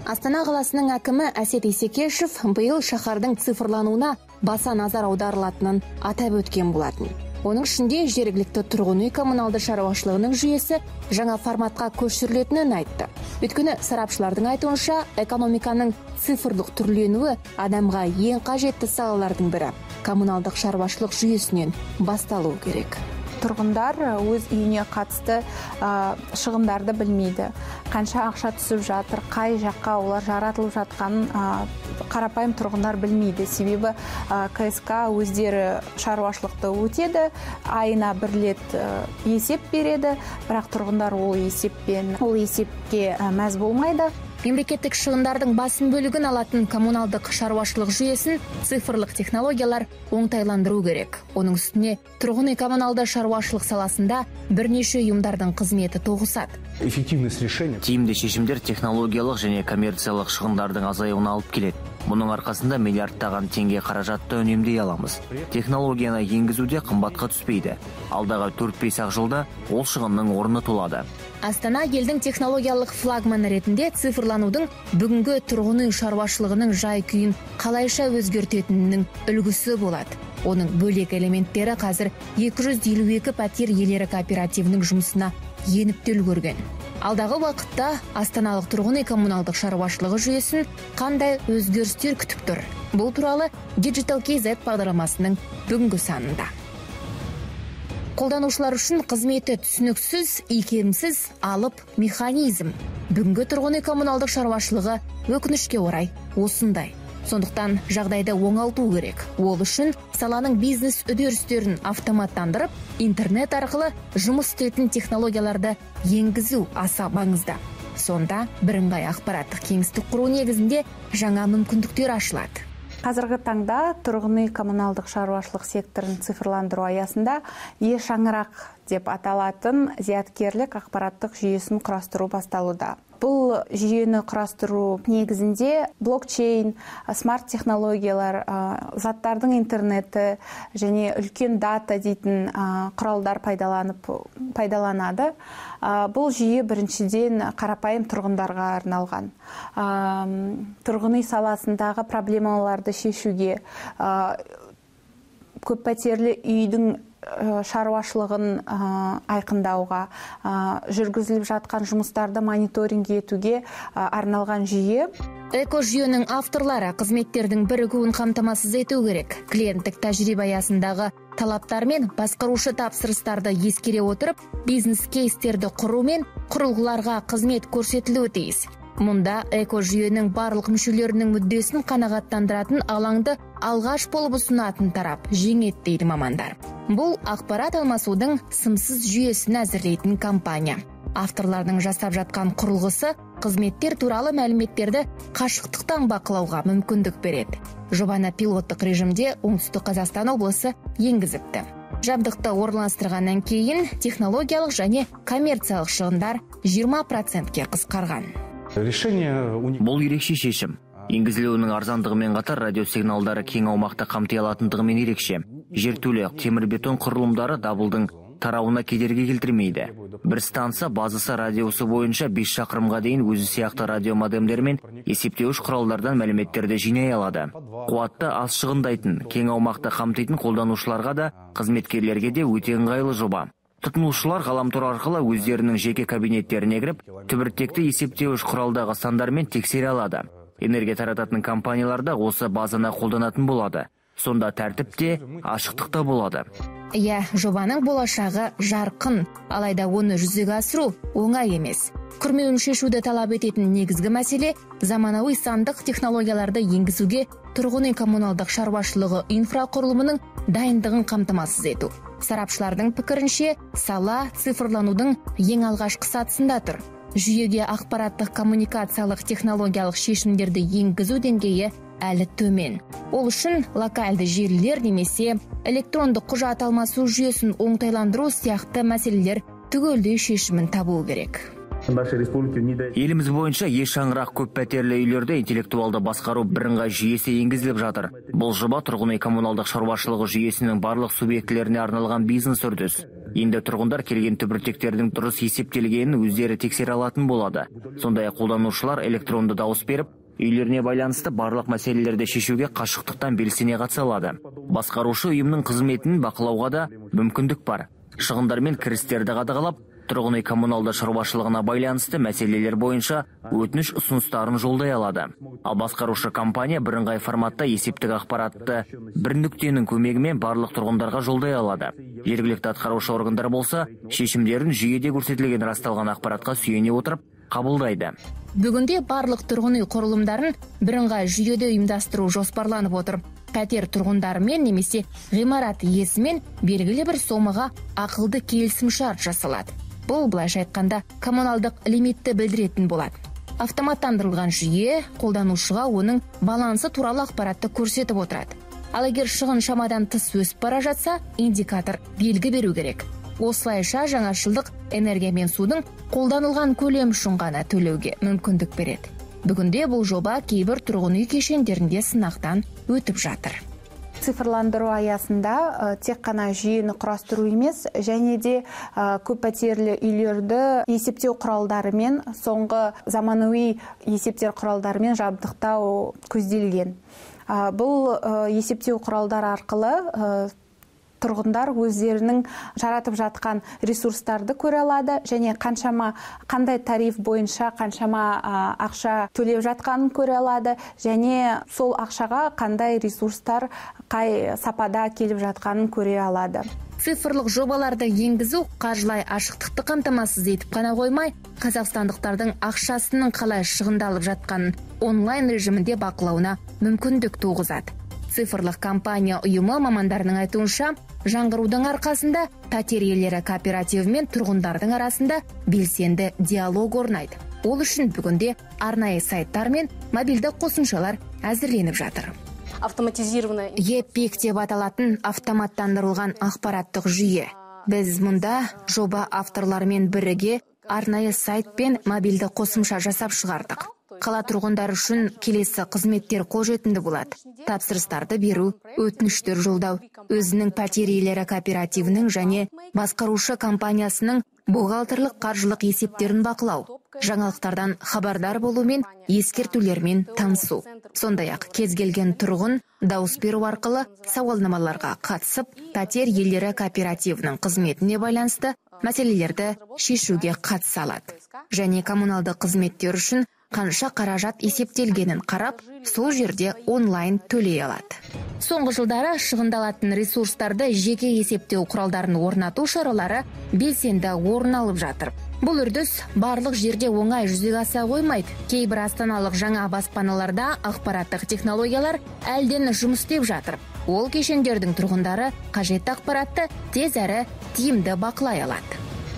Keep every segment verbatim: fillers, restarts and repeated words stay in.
Астана қаласының әкімі Әсет Исекешев биыл шаһардың цифрлануына баса назар аударылатынын атап өткен болатын. Оның ішінде жергілікті тұрғын үй коммуналды шаруашылығының жүйесі жаңа форматқа көшірілетінін айтты. Өйткені сарапшылардың айтуынша, экономиканың цифрлық түрленуі адамға ең қажетті салалардың бірі. Коммуналдық шаруашылық жүйесінен басталу керек. Тұрғындар өз үйіне қатысты шығындарды білмейді. Қанша ақша түсіп жатыр, қай жаққа олар жаратылып жатқанын қарапайым тұрғындар білмейді. Себебі КСК өздері шаруашылықты өтеді, айына бір рет есеп береді, бірақ тұрғындар ол есеппен, ол есепке мәз болмайды. Мемлекеттік шығындардың басым бөлігін алатын коммуналдық шаруашылық жүйесін цифрлық технологиялар оңтайландыру керек. Оның үстіне тұрғын үй коммуналды шаруашылық саласында бірнеше ұйымдардың қызметі тоғысады. Тиімді шешімдер технологиялық және коммерциялық шығындардың азаюына алып келеді. Мұның арқасында миллиардтаған теңге қаражатты үнемдей аламыз. Технологияны енгізуде қымбатқа түспейді. Алдағы төрт-бес ақ жылда ол шығынның орны толады. Астана елдің технологиялық флагманы ретінде цифрланудың бүгінгі тұрғын үй шаруашылығының жай-күйін қалайша өзгертетінінің үлгісі болады. Оның бөлек элементтері қазір екі жүз елу екі пәтер иелері кооперативінің жұмысына еніп те үлгерген. Алдағы уақытта астаналық тұрғын үй коммуналдық шаруашылығы жүйесін қандай өзгерістер күтіп тұр? Бұл туралы Digital кей зет бағдарламасының бүгінгі санында. Қолданушылар үшін қызметі түсініксіз, икемсіз алып механизм. Бүгінгі тұрғын үй коммуналдық шаруашылығы өкінішке орай осындай. Сондықтан жағдайды оңалту керек. Ол үшін саланың бизнес үдерістерін автоматтандырып, интернет арқылы жұмыс істейтін технологияларды енгізу аса маңызды. Сонда бірыңғай ақпараттық кеңістік құру негізінде жаңа мүмкіндіктер ашылады. Қазіргі таңда тұрғын үй коммуналдық шаруашылық секторын цифрландыру аясында е шаңырақ деп аталатын зияткерлік ақпараттық жүйесін құрастыру басталуда. Бұл жүйені құрастыру негізінде блокчейн, смарт технологиялар, заттардың интернеті және үлкен дата дейтін құралдар пайдаланып пайдаланады. Бұл жүйе біріншіден қарапайым тұрғындарға арналған. Тұрғын үй саласындағы проблемаларды шешуге, көп пәтерлі үйдің шаруашылығын айқындауға, жүргізіліп жатқан жұмыстарды мониторинг етуге арналған жүйе. Эко-жүйенің авторлары қызметтердің бірігуін қамтамасыз ету керек. Клиенттік тәжірибе аясындағы талаптар мен басқарушы тапсырыстарды ескере отырып, бизнес-кейстерді құру мен құрылғыларға қызмет көрсетілуі тиіс. Мұнда эко-жүйенің барлық мүшелерінің мүддесін қанағаттандыратын алаңды алғаш болып ұсынатын тарап жеңеді дейді мамандар. Бұл ақпарат алмасудың сымсыз жүйесін әзірлейтін компания. Авторлардың жасап жатқан құрылғысы қызметтер туралы мәліметтерді қашықтықтан бақылауға мүмкіндік береді. Жобаны пилоттық режимде Оңтүстік Қазақстан облысы енгізіпті. Жабдықты орналастырғаннан кейін технологиялық және коммерциялық шығындар жиырма процентке қысқарған. Бұл ерекше шешім. Енгізілуінің арзандығымен қатар радиосигналдары кең аумақты қамти алатындығымен ерекше. Жертөле темірбетон құрылымдары дабылдың тарауына кедергі келтірмейді. Бір станса базысы радиусы бойынша бес шақырымға дейін өзі сияқты радиомодемдер мен есептеуіш құралдардан мәліметтерді жинай алады. Қуатты аз шығындайтын, кең аумақты қамтитын қолданушыларға да, қызметкерлерге де өте ыңғайлы жоба. Тұтынушылар ғаламтор арқылы өздерінің жеке кабинеттеріне кіріп, түбіртекті есептеуіш құралдағы сандармен тексере алады. Энергия тарататын компанияларда осы базаны қолданатын болады. Сонда тәртіпте, ашықтықта болады. Иә, жобаның болашағы жарқын, алайда оны жүзеге асыру оңай емес. Күрмеуін шешуді талап ететін негізгі мәселе заманауи сандық технологияларды енгізуге тұрғын үй коммуналдық шаруашылығы инфрақұрылымының дайындығын қамтамасыз ету. Сарапшылардың пікірінше, сала цифрланудың ең алғашқы сатысында тұр. Жүйеге ақпараттық коммуникациялық технологиялық шешімдерді енгізу деңгейі әлі төмен. Ол үшін локальды желілер немесе электрондық құжат алмасу жүйесін оңтайландыру сияқты мәселелер түгелдей шешімін табу керек. Еліміз бойынша е шаңырақ көп пәтерлі үйлерде интеллектуалды басқару бірыңғай жүйесі енгізіліп жатыр. Бұл жоба тұрғын үй коммуналдық шаруашылығы жүйесінің барлық субъектілеріне арналған бизнес үрдіс. Енді тұрғындар келген түбіртектердің дұрыс есептелгенін өздері тексере алатын болады. Сондай-ақ қолданушылар электронды дауыс беріп, үйлеріне байланысты барлық мәселелерді шешуге қашықтықтан белсене қатыса алады. Басқарушы ұйымның қызметін бақылауға да мүмкіндік бар. Шығындар мен кірістерді қадағалап, тұрғын үй коммуналды шаруашылығына байланысты мәселелер бойынша өтініш ұсыныстарын жолдай алады. Ал басқарушы компания бірыңғай форматта есептік ақпаратты бір нүктенің көмегімен барлық тұрғындарға жолдай алады. Жергілікті атқарушы органдар болса, шешімдерін жүйеде көрсетілген расталған ақпаратқа сүйене отырып қабылдайды. Бүгінде барлық тұрғын үй құрылымдарын бірыңғай жүйеде ұйымдастыру жоспарланып отыр. Пәтер тұрғындарымен немесе ғимарат иесімен белгілі бір сомаға ақылды келісімшарт жасалады. Бұл былайша айтқанда коммуналдық лимитті білдіретін болады. Автоматтандырылған жүйе қолданушыға оның балансы туралы ақпаратты көрсетіп отырады. Ал егер шығын шамадан тыс өсіп бара жатса, индикатор белгі беру керек. Осылайша жаңашылдық энергия мен судың қолданылған көлем үшін ғана төлеуге мүмкіндік береді. Бүгінде бұл жоба кейбір тұрғын үй кешендерінде сынақтан өтіп жатыр. Цифрландыру аясында тек қана жүйені құрастыру емес, және де көп пәтерлі үйлерді есептеу құралдарымен, соңғы заманауи есептер құралдарымен жабдықтау көзделген. Бұл есептеу құралдар арқылы тұрғындар өздерінің жаратып жатқан ресурстарды көре алады, және қаншама қандай тариф бойынша қаншама ақша төлеп жатқанын көре алады, және сол ақшаға қандай ресурстар қай сапада келіп жатқанын көре алады. Цифрлық жобаларды енгізу қаржылай ашықтықты қамтамасыз етіп қана қоймай, қазақстандықтардың ақшасының қалай шығындалып жатқанын онлайн режимінде бақылауына мүмкіндік туғызады. Цифрлық компания ұйымы мамандарының айтуынша, жаңғырудың арқасында пәтер иелері кооперативі мен тұрғындардың арасында белсенді диалог орнайды. Ол үшін бүгінде арнайы сайттар мен мобильді қосымшалар әзірленіп жатыр. Автоматизированный ЕПИК деп аталатын автоматтандырылған ақпараттық жүйе. Біз мұнда жоба авторларымен біріге арнайы сайт пен мобильді қосымша жасап шығардық. Қала тұрғындар үшін келесі қызметтер қолжетімді болады. Тапсырыстарды беру, өтініштер жолдау, өзінің пәтер иелері кооперативінің және басқарушы компаниясының бухгалтерлік қаржылық есептерін бақылау, жаңалықтардан хабардар болу мен ескертулермен танысу. Сондай-ақ кез келген тұрғын дауыс беру арқылы сауалнамаларға қатысып, пәтер иелері кооперативінің қызметіне байланысты мәселелерді шешуге қатыса алады. Және коммуналды қызметтер үшін қанша қаражат есептелгенін қарап, сол жерде онлайн төлей алады. Соңғы жылдары шығындалатын ресурстарды жеке есептеу құралдарын орнату шаралары белсенді орын алып жатыр. Бұл үрдіс барлық жерде оңай жүзеге аса қоймайды. Кейбір астаналық жаңа баспаналарда ақпараттық технологиялар әлден жұмыс істеп жатыр. Ол кешендердің тұрғындары қажетті ақпаратты тез әрі тиімді бақылай алады.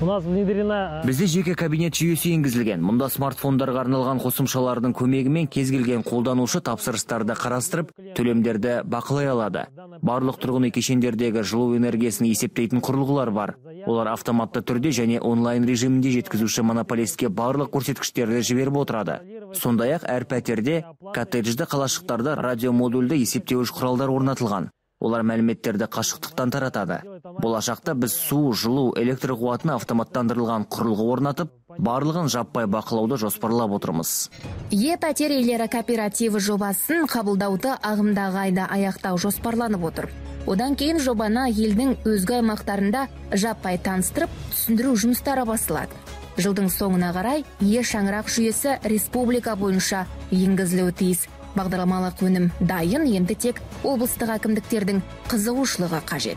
Бізде жеке кабинет жүйесі енгізілген. Мұнда смартфондарға арналған қосымшалардың көмегімен кез келген қолданушы тапсырыстарды қарастырып, төлемдерді бақылай алады. Барлық тұрғын үй кешендердегі жылу энергиясын есептейтін құрылғылар бар. Олар автоматты түрде және онлайн режимінде жеткізуші монополистке барлық көрсеткіштерді жіберіп отырады. Сондай-ақ әр пәтерде коттеджді қалашықтарда радиомодульді есептеуіш құралдар орнатылған. Олар мәліметтерді қашықтықтан таратады. Болашақта біз су, жылу, электр қуатына автоматтандырылған құрылғы орнатып, барлығын жаппай бақылауды жоспарлап отырмыз. Е пәтер иелері кооперативі жобасын қабылдауды ағымдағы айда аяқтау жоспарланып отыр. Одан кейін жобаны елдің өзге аймақтарында жаппай таныстырып, түсіндіру жұмыстары басталады. Жылдың соңына қарай Е шаңырақ жүйесі республика бойынша енгізілуі тиіс. Бағдарламалық өнім дайын, енді тек облыстық әкімдіктердің қызығушылығы қажет.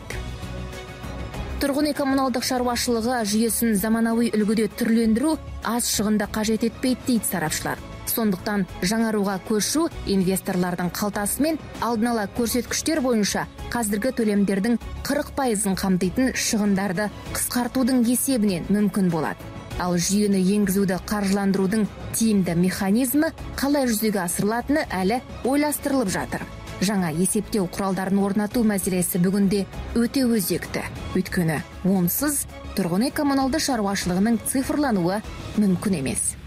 Тұрғын үй коммуналдық шаруашылығы жүйесін заманауи үлгіде түрлендіру аз шығынды қажет етпейді дейді сарапшылар. Сондықтан жаңаруға көшу инвесторлардың қалтасымен алдын ала көрсеткіштер бойынша қазіргі төлемдердің қырық пайызын қамтитын шығындарды қысқартудың есебінен мүмкін болады. Ал жүйені енгізуді қаржыландырудың тиімді механизмі қалай жүзеге асырылатыны әлі ойластырылып жатыр. Жаңа есептеу құралдарын орнату мәселесі бүгінде өте өзекті. Өйткені онсыз тұрғын үй коммуналды шаруашылығының цифрлануы мүмкін емес.